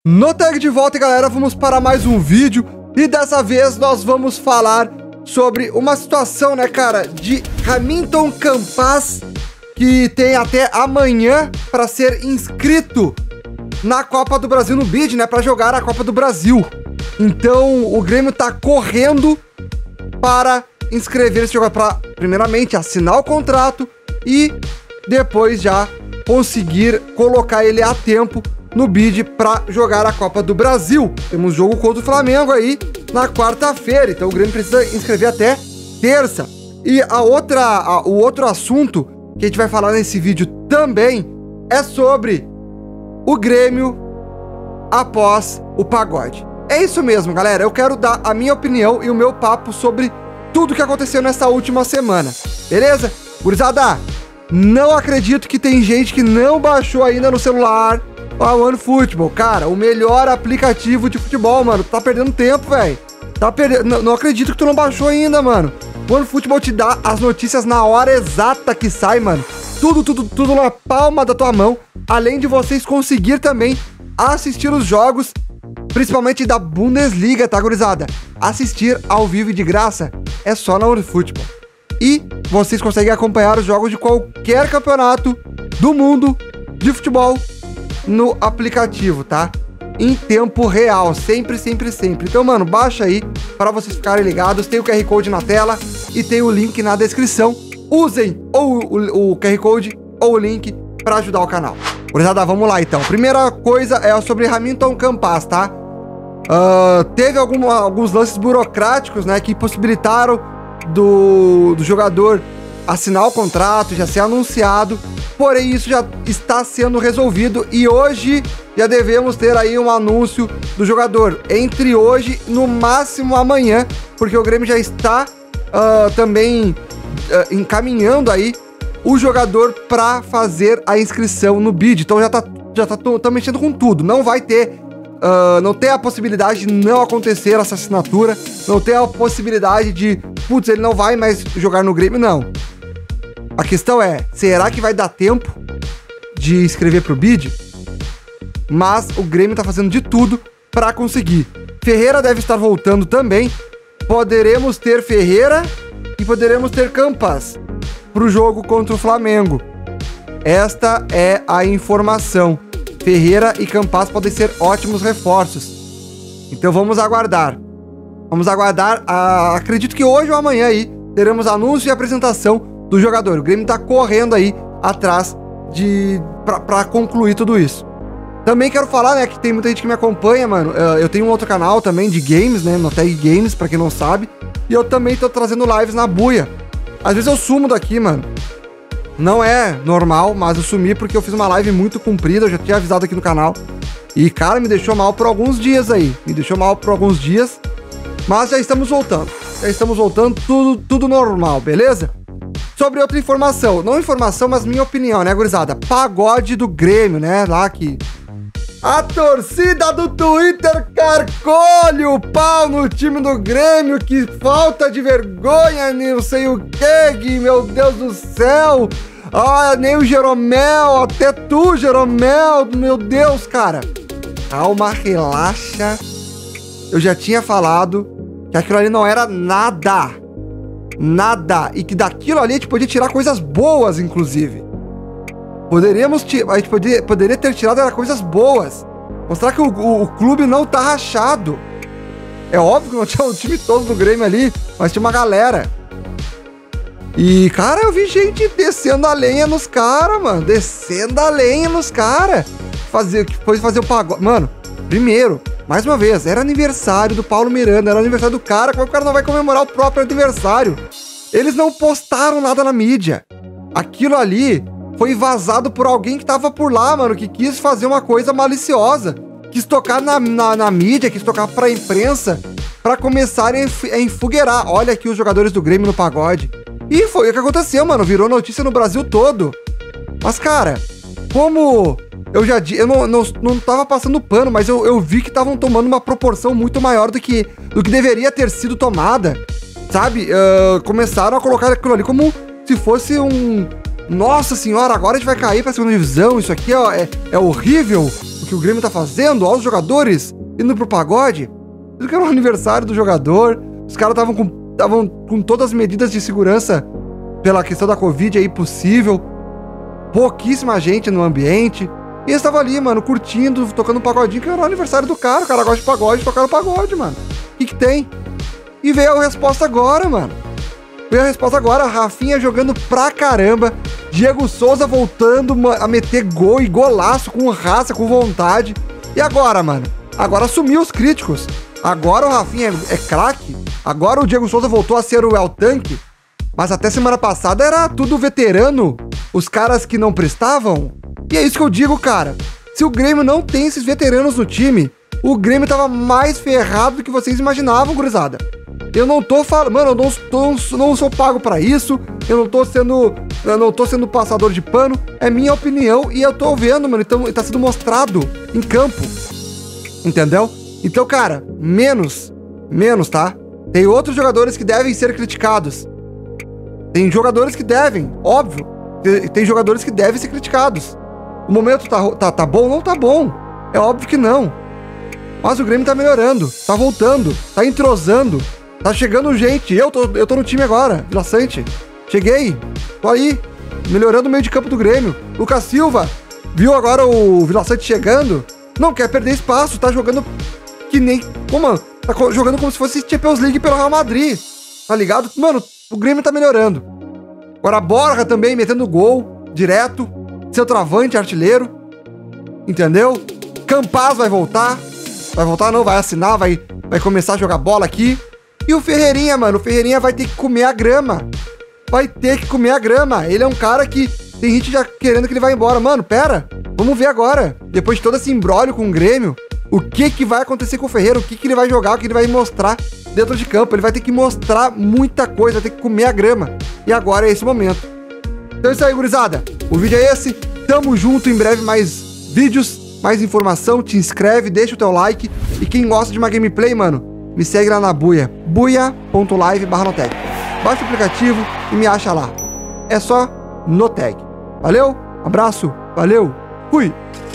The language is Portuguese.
No Tag de volta, galera, vamos para mais um vídeo e dessa vez nós vamos falar sobre uma situação, né, cara, de Hamilton Campas, que tem até amanhã para ser inscrito na Copa do Brasil no BID, né, para jogar a Copa do Brasil. Então, o Grêmio tá correndo para inscrever esse jogador, para primeiramente assinar o contrato e depois já conseguir colocar ele a tempo no BID para jogar a Copa do Brasil. Temos jogo contra o Flamengo aí na quarta-feira, então o Grêmio precisa inscrever até terça. E o outro assunto que a gente vai falar nesse vídeo também é sobre o Grêmio após o pagode. É isso mesmo, galera. Eu quero dar a minha opinião e o meu papo sobre tudo que aconteceu nessa última semana. Beleza? Gurizada, não acredito que tem gente que não baixou ainda no celular a OneFootball. Cara, o melhor aplicativo de futebol, mano. Tu tá perdendo tempo, velho. Não acredito que tu não baixou ainda, mano. O OneFootball te dá as notícias na hora exata que sai, mano. Tudo na palma da tua mão. Além de vocês conseguir também assistir os jogos, principalmente da Bundesliga, tá, gurizada? Assistir ao vivo e de graça é só na OneFootball. E vocês conseguem acompanhar os jogos de qualquer campeonato do mundo de futebol no aplicativo, tá? Em tempo real, sempre. Então, mano, baixa aí para vocês ficarem ligados. Tem o QR Code na tela e tem o link na descrição. Usem ou o QR Code ou o link para ajudar o canal. Gurizada, vamos lá então. Primeira coisa é sobre Hamilton Campas, tá? Teve alguns lances burocráticos, né, que possibilitaram do jogador assinar o contrato, já ser anunciado, porém isso já está sendo resolvido e hoje já devemos ter aí um anúncio do jogador, entre hoje no máximo amanhã, porque o Grêmio já está também encaminhando aí o jogador para fazer a inscrição no BID, então já tá mexendo com tudo, não vai ter não tem a possibilidade de não acontecer essa assinatura, não tem a possibilidade de, putz, ele não vai mais jogar no Grêmio, não. A questão é, será que vai dar tempo de inscrever pro BID? Mas o Grêmio tá fazendo de tudo para conseguir. Ferreira deve estar voltando também. Poderemos ter Ferreira e poderemos ter Campas pro jogo contra o Flamengo. Esta é a informação. Ferreira e Campas podem ser ótimos reforços. Então vamos aguardar. Acredito que hoje ou amanhã aí teremos anúncio e apresentação do jogador. O Grêmio tá correndo aí atrás pra concluir tudo isso. Também quero falar, né, que tem muita gente que me acompanha, mano. Eu tenho um outro canal também de games, né, no Tag Games, pra quem não sabe. E eu também tô trazendo lives na buia. Às vezes eu sumo daqui, mano. Não é normal, mas eu sumi porque eu fiz uma live muito comprida, eu já tinha avisado aqui no canal. E, cara, me deixou mal por alguns dias aí. Mas já estamos voltando. Tudo normal, beleza? Sobre outra informação. Não informação, mas minha opinião, né, gurizada? Pagode do Grêmio, né? Lá que a torcida do Twitter carcolhe o pau no time do Grêmio. Que falta de vergonha, não sei o que, meu Deus do céu. Ah, nem o Jeromel, até tu, Jeromel, meu Deus, cara. Calma, relaxa. Eu já tinha falado que aquilo ali não era nada. E que daquilo ali a gente podia tirar coisas boas, inclusive. A gente poderia ter tirado coisas boas. Mostrar que o clube não tá rachado. É óbvio que não tinha o time todo do Grêmio ali, mas tinha uma galera. E, cara, eu vi gente descendo a lenha nos caras, mano. Depois fazer o pagode. Mano, primeiro, mais uma vez, era aniversário do Paulo Miranda, era aniversário do cara. Como é que o cara não vai comemorar o próprio aniversário? Eles não postaram nada na mídia. Aquilo ali foi vazado por alguém que tava por lá, mano, que quis fazer uma coisa maliciosa. Quis tocar na mídia, quis tocar pra imprensa, pra começarem a enfogueirar. Olha aqui os jogadores do Grêmio no pagode. E foi o que aconteceu, mano. Virou notícia no Brasil todo. Mas, cara, como eu já disse, eu não tava passando pano, mas eu vi que estavam tomando uma proporção muito maior do que deveria ter sido tomada. Sabe? Começaram a colocar aquilo ali como se fosse um... Nossa senhora, agora a gente vai cair pra segunda divisão. Isso aqui, ó, é horrível. O o que o Grêmio tá fazendo, ó, os jogadores indo pro pagode. Isso que era o aniversário do jogador, os caras estavam com todas as medidas de segurança pela questão da Covid aí possível, pouquíssima gente no ambiente, e eles estavam ali, mano, curtindo, tocando um pagodinho, que era o aniversário do cara, o cara gosta de pagode, tocaram pagode, mano. O que tem? E veio a resposta agora, mano. Veio a resposta agora, Rafinha jogando pra caramba, Diego Souza voltando a meter gol e golaço, com raça, com vontade. E agora, mano? Agora sumiu os críticos. Agora o Rafinha é craque. Agora o Diego Souza voltou a ser o El Tanque. Mas até semana passada era tudo veterano. Os caras que não prestavam. E é isso que eu digo, cara. Se o Grêmio não tem esses veteranos no time, o Grêmio tava mais ferrado do que vocês imaginavam, gurizada. Eu não tô falando, mano, eu não sou pago pra isso, eu não tô sendo passador de pano, é minha opinião e eu tô vendo, mano, então tá sendo mostrado em campo, entendeu? Então, cara, menos, tá? Tem outros jogadores que devem ser criticados, tem jogadores que devem, óbvio, tem jogadores que devem ser criticados. O momento tá bom? Não tá bom, é óbvio que não, mas o Grêmio tá melhorando, tá voltando, tá entrosando. Tá chegando gente, eu tô no time agora, Vila Sante. Cheguei, tô aí, melhorando o meio de campo do Grêmio. Lucas Silva, viu agora o Vila Sante chegando? Não quer perder espaço, tá jogando que nem... Como, tá jogando como se fosse Champions League pelo Real Madrid, tá ligado? Mano, o Grêmio tá melhorando. Agora a Borja também, metendo gol, direto, centroavante, artilheiro, entendeu? Campaz vai voltar não, vai assinar, vai começar a jogar bola aqui. E o Ferreirinha, mano, o Ferreirinha vai ter que comer a grama. Vai ter que comer a grama. Ele é um cara que tem gente já querendo que ele vá embora. Mano, pera, vamos ver agora. Depois de todo esse imbróglio com o Grêmio, o que vai acontecer com o Ferreira, o que ele vai jogar, o que ele vai mostrar dentro de campo. Ele vai ter que mostrar muita coisa, vai ter que comer a grama. E agora é esse momento. Então é isso aí, gurizada. O vídeo é esse. Tamo junto, em breve mais vídeos, mais informação. Te inscreve, deixa o teu like. E quem gosta de uma gameplay, mano, me segue lá na Buia, buia.live/Noteg. Baixa o aplicativo e me acha lá. É só Noteg. Valeu, abraço, valeu, fui!